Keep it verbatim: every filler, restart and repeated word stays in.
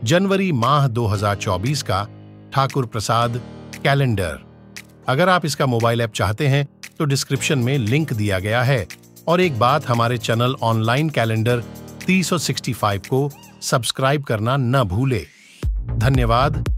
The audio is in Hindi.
जनवरी माह दो हज़ार चौबीस का ठाकुर प्रसाद कैलेंडर। अगर आप इसका मोबाइल ऐप चाहते हैं तो डिस्क्रिप्शन में लिंक दिया गया है। और एक बात, हमारे चैनल ऑनलाइन कैलेंडर तीन सौ पैंसठ को सब्सक्राइब करना न भूले। धन्यवाद।